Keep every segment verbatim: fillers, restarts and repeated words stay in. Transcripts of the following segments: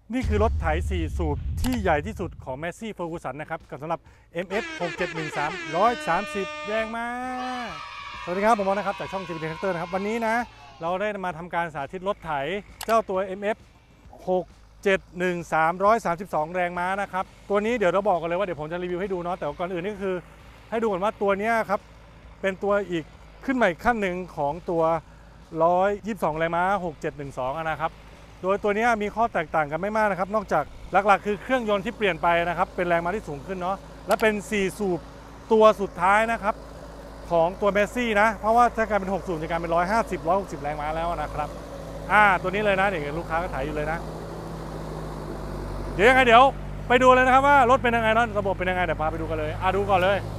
นี่คือรถไถสี่สูบที่ใหญ่ที่สุดของ Massey Ferguson นะครับกับสำหรับ เอ็ม เอส หกเจ็ดหนึ่งสาม หนึ่งร้อยสามสิบ แรงม้าสวัสดีครับผมมอสนะครับจากช่อง จี พี Tractor นะครับวันนี้นะเราได้มาทำการสาธิตรถไถเจ้าตัว เอ็ม เอฟ หกเจ็ดหนึ่งสาม หนึ่งร้อยสามสิบสอง แรงม้านะครับตัวนี้เดี๋ยวเราบอกกันเลยว่าเดี๋ยวผมจะรีวิวให้ดูเนาะแต่ก่อนอื่นนี่ก็คือให้ดูก่อนว่าตัวนี้ครับเป็นตัวอีกขึ้นใหม่ขั้นหนึ่งของตัวหนึ่งร้อยยี่สิบสองแรงม้าหกเจ็ดหนึ่งสองนะครับโดยตัวนี้มีข้อแตกต่างกันไม่มากนะครับนอกจากหลักๆคือเครื่องยนต์ที่เปลี่ยนไปนะครับเป็นแรงม้าที่สูงขึ้นเนาะและเป็นสี่สูบตัวสุดท้ายนะครับของตัว Massey นะเพราะว่าถ้าการเป็นหกสูบจะกลายเป็นหนึ่งร้อยห้าสิบ หนึ่งร้อยหกสิบแรงม้าแล้วนะครับอ่าตัวนี้เลยนะเดี๋ยวลูกค้าก็ถ่ายอยู่เลยนะเดี๋ยวยังไงเดี๋ยวไปดูเลยนะครับว่ารถเป็นยังไงเนาะระบบเป็นยังไงเดี๋ยวพาไปดูกันเลยอ่าดูก่อนเลย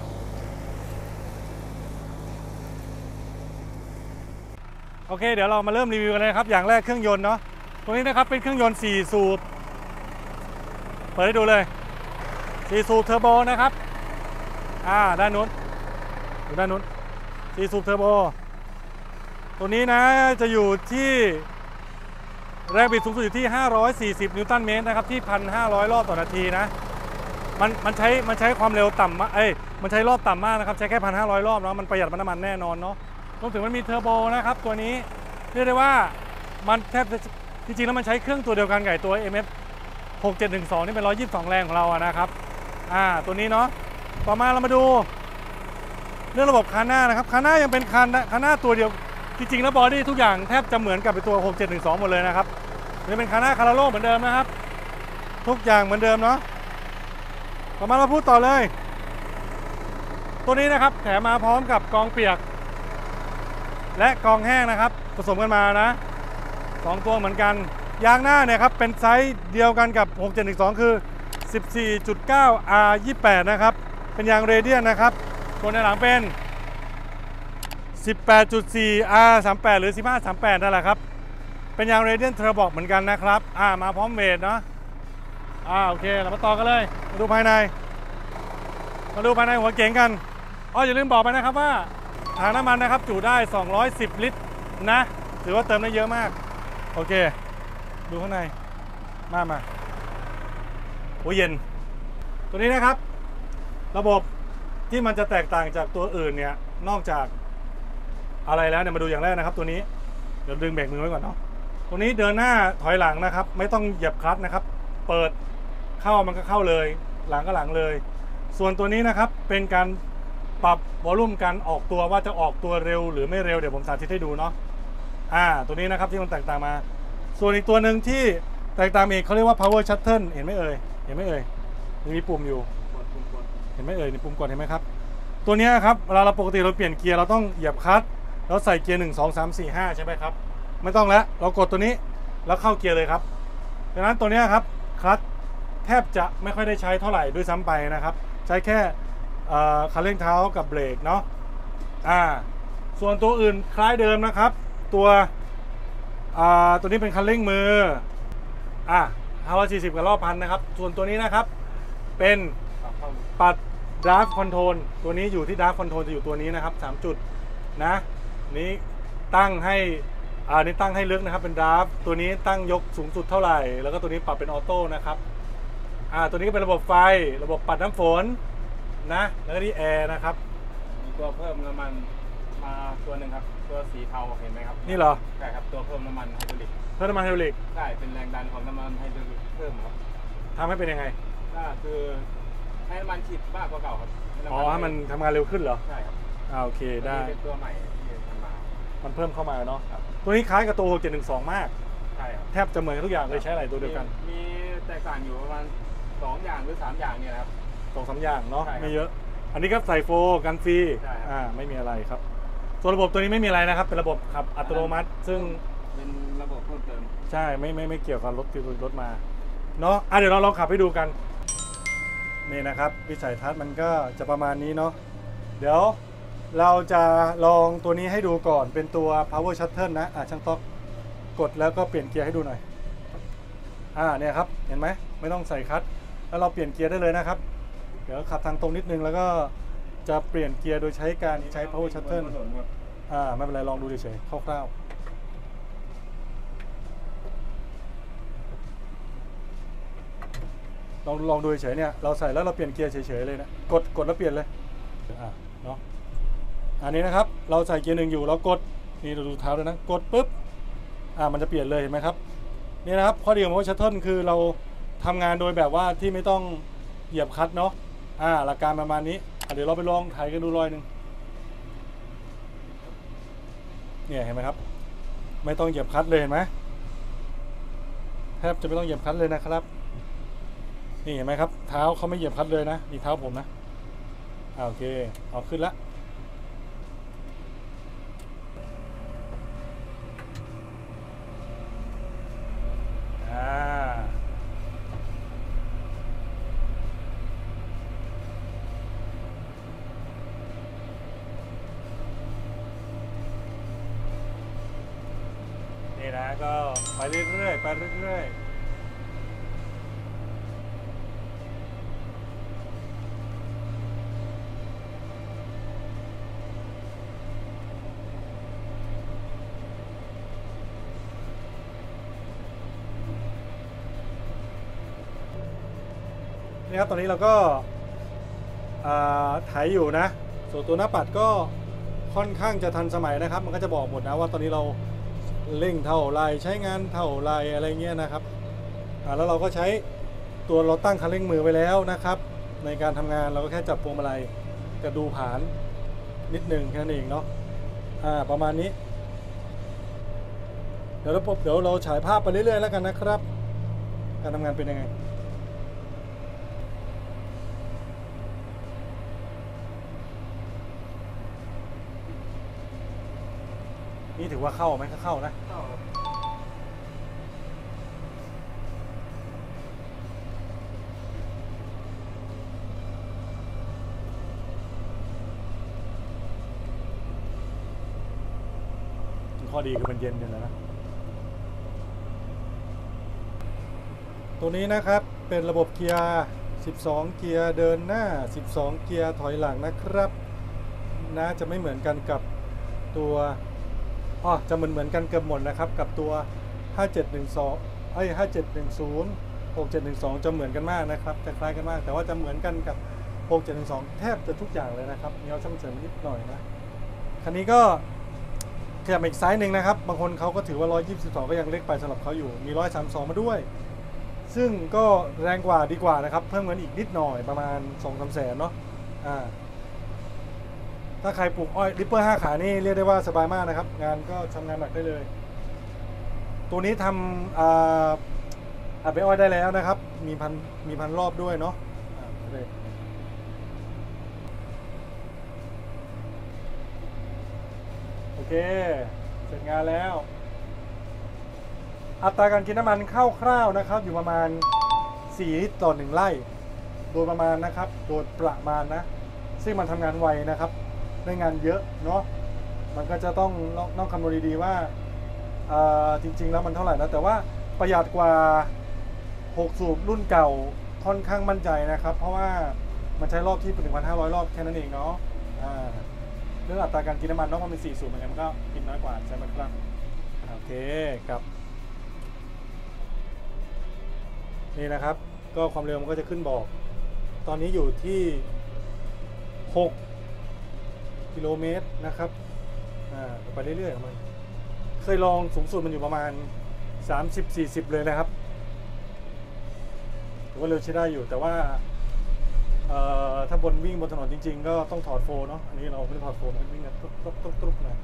โอเคเดี๋ยวเรามาเริ่มรีวิวกันเลยครับอย่างแรกเครื่องยนต์เนาะตัวนี้นะครับเป็นเครื่องยนต์สี่สูบเปิดให้ดูเลยสี่สูบเทอร์โบนะครับอ่าด้านนู้นอยู่ด้านนู้นสี่สูบเทอร์โบตัวนี้นะจะอยู่ที่แรงบิดสูงสุดอยู่ที่ห้าร้อยสี่สิบนิวตันเมตรนะครับที่ หนึ่งพันห้าร้อย รอบต่อนาทีนะมันมันใช้มันใช้ความเร็วต่ำมากเอ้ยมันใช้รอบต่ำมากนะครับใช้แค่ หนึ่งพันห้าร้อย รอบเนาะมันประหยัดน้ำมันแน่นอนเนาะรวมถึงมันมีเทอร์โบนะครับตัวนี้เรียกได้ว่ามันแทบจะจริงๆแล้วมันใช้เครื่องตัวเดียวกันกับตัว เอ็ม เอฟ หกเจ็ดหนึ่งสองนี่เป็นหนึ่งร้อยยี่สิบสองแรงของเราอะนะครับอ่าตัวนี้เนาะต่อมาเรามาดูเรื่องระบบคันหน้านะครับคันหน้ายังเป็นคันคันหน้าตัวเดียวจริงๆแล้วบอดี้ทุกอย่างแทบจะเหมือนกับตัวหกเจ็ดหนึ่งสองหมดเลยนะครับนี่เป็นคันหน้าคาราโร่เหมือนเดิมนะครับทุกอย่างเหมือนเดิมเนาะต่อมาเราพูดต่อเลยตัวนี้นะครับแถมมาพร้อมกับกองเปียกและกองแห้งนะครับผสมกันมานะสองตัวเหมือนกันยางหน้าเนี่ยครับเป็นไซส์เดียวกันกับหกเจ็ดหนึ่งสองคือ สิบสี่จุดเก้า อาร์ ยี่สิบแปด นะครับเป็นยางเรเดียนนะครับตัวในหลังเป็น สิบแปดจุดสี่ อาร์ สามสิบแปด หรือ สิบห้า สามสิบแปด นั่นแหละครับเป็นยางเรเดียนเทอร์บอกเหมือนกันนะครับอ่ามาพร้อมเวทเนาะอ่าโอเคเรามาต่อกันเลยมาดูภายในมาดูภายในหัวเก๋งกันอ๋ออย่าลืมบอกไปนะครับว่าถังน้ำมันนะครับจุได้สองร้อยสิบลิตรนะถือว่าเติมได้เยอะมากโอเคดูข้างในมามาโอ้เย็นตัวนี้นะครับระบบที่มันจะแตกต่างจากตัวอื่นเนี่ยนอกจากอะไรแล้วเนี่ยมาดูอย่างแรกนะครับตัวนี้เดี๋ยวดึงเบรกมือไว้ก่อนเนาะตัวนี้เดินหน้าถอยหลังนะครับไม่ต้องเหยียบคลัตช์นะครับเปิดเข้ามันก็เข้าเลยหลังก็หลังเลยส่วนตัวนี้นะครับเป็นการปรับวอลลุ่มการออกตัวว่าจะออกตัวเร็วหรือไม่เร็วเดี๋ยวผมสาธิตให้ดูเนาะอ่าตัวนี้นะครับที่มันแตกต่างมาส่วนอีกตัวหนึ่งที่แตกต่างอีกเขาเรียกว่า power shuttle เห็นไหมเอ่ยเห็นไหมเอ่ยมีปุ่มอยู่เห็นไหมเอ่ยมีปุ่มกดเห็นไหมครับตัวนี้ครับเวลาเราปกติเราเปลี่ยนเกียร์เราต้องเหยียบคลัตช์แล้วใส่เกียร์หนึ่ง สอง สาม สี่ ห้าใช่ไหมครับไม่ต้องแล้วเรากดตัวนี้แล้วเข้าเกียร์เลยครับดังนั้นตัวนี้ครับคลัตช์แทบจะไม่ค่อยได้ใช้เท่าไหร่ด้วยซ้ำไปนะครับใช้แค่คันเร่งเท้ากับเบรกเนาะอ่าส่วนตัวอื่นคล้ายเดิมนะครับตัวตัวนี้เป็นคันเร่งมืออ่ะห้าร้อยสี่สิบกับรอบพันนะครับส่วนตัวนี้นะครับเป็นปัดดราฟคอนโทรลตัวนี้อยู่ที่ดราฟคอนโทรลจะอยู่ตัวนี้นะครับสามจุดนะนี้ตั้งให้อ่านี้ตั้งให้ลึกนะครับเป็นดราฟตัวนี้ตั้งยกสูงสุดเท่าไหร่แล้วก็ตัวนี้ปรับเป็นออโต้นะครับอ่าตัวนี้ก็เป็นระบบไฟระบบปัดน้ำฝนนะแล้วก็นี่แอร์นะครับมีตัวเพิ่มน้ำมันมาตัวหนึ่งครับตัวสีเทาเห็นไหมครับนี่เหรอใช่ครับตัวเพิ่มน้ำมันไฮดรอลิกเพิ่มน้ำมันไฮดรอลิกใช่เป็นแรงดันของน้ำมันไฮดรอลิกเพิ่มครับทำให้เป็นยังไงก็คือให้น้ำมันฉีดมากกว่าเก่าครับอ๋อให้มันทำงานเร็วขึ้นเหรอใช่ครับอ่าโอเคได้เป็นตัวใหม่ที่ทำมามันเพิ่มเข้ามาเนาะตัวนี้คล้ายกับตัวหกเจ็ดหนึ่งสองมากใช่ครับแทบจะเหมือนทุกอย่างเลยใช้อะไรตัวเดียวกันมีแตกต่างอยู่ประมาณสองอย่างหรือสามอย่างเนี่ยครับสองสามอย่างเนาะไม่เยอะอันนี้ก็ใส่โฟกันฟรีอ่าไม่มีอะไรครับส่วนระบบตัวนี้ไม่มีอะไรนะครับเป็นระบบขับอัตโนมัติซึ่งเป็นระบบเพิ่มเติมใช่ไม่ไม่ไม่เกี่ยวกับรถที่รถมาเนาะอ่ะเดี๋ยวเราลองขับให้ดูกันนี่นะครับวิสัยทัศน์มันก็จะประมาณนี้เนาะเดี๋ยวเราจะลองตัวนี้ให้ดูก่อนเป็นตัว power shuttle นะอ่ะช่างต๊อกกดแล้วก็เปลี่ยนเกียร์ให้ดูหน่อยอ่าเนี่ยครับเห็นไหมไม่ต้องใส่คลัตช์แล้วเราเปลี่ยนเกียร์ได้เลยนะครับเดี๋ยวขับทางตรงนิดนึงแล้วก็จะเปลี่ยนเกียร์โดยใช้การใช้ power shuttle อ่าไม่เป็นไรลองดูเฉยๆคร่าวๆลองลองดูเฉยๆเนี่ยเราใส่แล้วเราเปลี่ยนเกียร์เฉยๆเลยนะกดกดแล้วเปลี่ยนเลยอ่ะเนาะอันนี้นะครับเราใส่เกียร์หนึ่งอยู่เรากดนี่เราดูเท้าด้วยนะกดปุ๊บอ่ามันจะเปลี่ยนเลยเห็นไหมครับนี่นะครับข้อดีของรถชัตเทิลคือเราทำงานโดยแบบว่าที่ไม่ต้องเหยียบคลัตช์เนาะอ่าหลักการประมาณนี้เดี๋ยวเราไปลองถ่ายกันดูรอยหนึ่งเนี่ยเห็นไหมครับไม่ต้องเหยียบคลัตช์เลยเห็นไหมแทบจะไม่ต้องเหยียบคลัตช์เลยนะครับนี่เห็นไหมครับเท้าเขาไม่เหยียบคลัตช์เลยนะนี่เท้าผมนะอ่าโอเคเอาขึ้นละอ่านี่นะก็ไปเรื่อยๆไปเรื่อยๆนี่ครับตอนนี้เราก็ถ่ายอยู่นะส่วนตัวหน้าปัดก็ค่อนข้างจะทันสมัยนะครับมันก็จะบอกหมดนะว่าตอนนี้เราเร่งเท่าไรใช้งานเท่าไรอะไรเงี้ยนะครับแล้วเราก็ใช้ตัวเราตั้งคันเร่งมือไปแล้วนะครับในการทำงานเราก็แค่จับพวงมาลัยกับดูผ่านนิดหนึ่งแค่นั้นเองเนาะอ่าประมาณนี้เดี๋ยวเราเดี๋ยวเราฉายภาพไปเรื่อยๆแล้วกันนะครับการทำงานเป็นยังไงนี่ถือว่าเข้าไหมเข้านะเข้าข้อดีคือมันเย็นอยู่แล้วนะตัวนี้นะครับเป็นระบบเกียร์สิบสองเกียร์เดินหน้าสิบสองเกียร์ถอยหลังนะครับน่าจะไม่เหมือนกันกับตัวอ๋อจะเหมือนเหมือนกันเกือบหมดนะครับกับตัวห้าเจ็ดหนึ่งสองไอ้ห้าเจ็ดหนึ่งศูนย์ หกเจ็ดหนึ่งสองจะเหมือนกันมากนะครับจะคล้ายกันมากแต่ว่าจะเหมือนกันกับหกเจ็ดหนึ่งสองแทบจะทุกอย่างเลยนะครับมีเอาช่างเสริมนิดหน่อยนะคันนี้ก็ขยับอีกไซส์หนึ่งนะครับบางคนเขาก็ถือว่าหนึ่งร้อยยี่สิบสองก็ยังเล็กไปสำหรับเขาอยู่มีหนึ่งร้อยสามสิบสองมาด้วยซึ่งก็แรงกว่าดีกว่านะครับเพิ่มเงินอีกนิดหน่อยประมาณ สองถึงสาม แสนเนาะอ่าถ้าใครปลูกอ้อยริปเปอร์ห้าขานี่เรียกได้ว่าสบายมากนะครับงานก็ทำงานหนักได้เลยตัวนี้ทำอ่าอัดไปอ้อยได้แล้วนะครับมีพันมีพันรอบด้วยเนาะโอเคเสร็จงานแล้วอัตราการกินน้ำมันคร่าวๆนะครับอยู่ประมาณสี่ลิตรต่อหนึ่งไร่โดยประมาณนะครับโดยประมาณนะซึ่งมันทำงานไวนะครับได้งานเยอะเนาะมันก็จะต้องต้องคำนวณดีๆว่าจริงๆแล้วมันเท่าไหร่นะแต่ว่าประหยัดกว่าหกสูบรุ่นเก่าค่อนข้างมั่นใจนะครับเพราะว่ามันใช้รอบที่ หนึ่งพันห้าร้อย รอบแค่นั้นเองเนาะเรื่องอัตราการกินน้ำมันเนาะมันเป็นสี่สูบเหมือนกันมันก็กินน้อยกว่าใช่ไหมครับโอเคครับนี่นะครับก็ความเร็วมันก็จะขึ้นบอกตอนนี้อยู่ที่หกกิโลเมตรนะครับอ่าไปเรื่อยๆมันเคยลองสูงสุดมันอยู่ประมาณ สามสิบสี่สิบ เลยนะครับถือว่าเร็วใช้ได้อยู่แต่ว่าถ้าบนวิ่งบนถนนจริงๆก็ต้องถอดโฟเนาะอันนี้เราไม่ได้ถอดโฟมันวิ่งกันตุ๊บตุ๊บตุ๊บตุ๊บนะ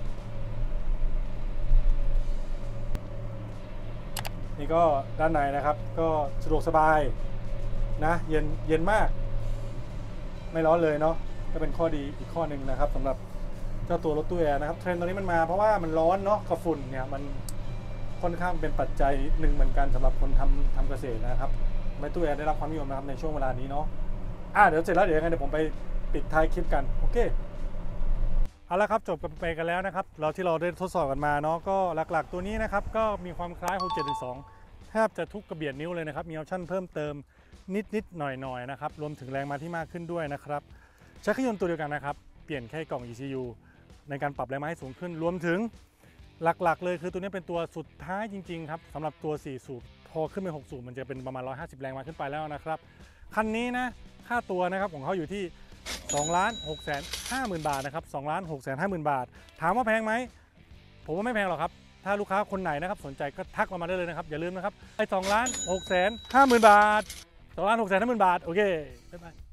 นี่ก็ด้านในนะครับก็สะดวกสบายนะเย็นเย็นมากไม่ร้อนเลยเนาะก็เป็นข้อดีอีกข้อหนึ่งนะครับสำหรับเจ้าตัวรถตู้แอร์นะครับเทรนด์ตอนนี้มันมาเพราะว่ามันร้อนเนาะกับฝุ่นเนี่ยมันค่อนข้างเป็นปัจจัยหนึ่งเหมือนกันสำหรับคนทำทำเกษตรนะครับไม่ตู้แอร์ได้รับความนิยมนะครับในช่วงเวลานี้เนาะอ่ะเดี๋ยวเสร็จแล้วเดี๋ยวยังไงเดี๋ยวผมไปปิดท้ายคลิปกันโอเคเอาละครับจบกันไปกันแล้วนะครับเราที่เราได้ทดสอบกันมาเนาะก็หลักๆตัวนี้นะครับก็มีความคล้ายหกเจ็ดหนึ่งสองแทบจะทุกกระเบียดนิ้วเลยนะครับมีออปชั่นเพิ่มเติมนิดๆหน่อยๆนะครับรวมถึงแรงม้าที่มากขึ้นด้วยนะครับใช้เครื่องยนต์ตัวเดียวกันนะครับเปลี่ยนแค่กล่อง อี ซี ยู ในการปรับแรงม้าให้สูงขึ้นรวมถึงหลักๆเลยคือตัวนี้เป็นตัวสุดท้ายจริงๆครับสำหรับตัวสี่สูบทอขึ้นไปหกสูบมันจะเป็นประมาณหนึ่งร้อยห้าสิบแรงม้าขึ้นไปแล้วนะครับคันนี้นะค่าตัวนะครับของเขาอยู่ที่สองล้านหกแสนห้าหมื่นบาทนะครับสองล้านหกแสนห้าหมื่นบาทถามว่าแพงไหมผมว่าไม่แพงหรอกครับถ้าลูกค้าคนไหนนะครับสนใจก็ทักมาได้เลยนะครับอย่าลืมนะครับไอ้สองล้านหกแสนห้าหมื่นบาทสองล้านหกแสนห้าหมื่นบาทโอเคบ๊ายบาย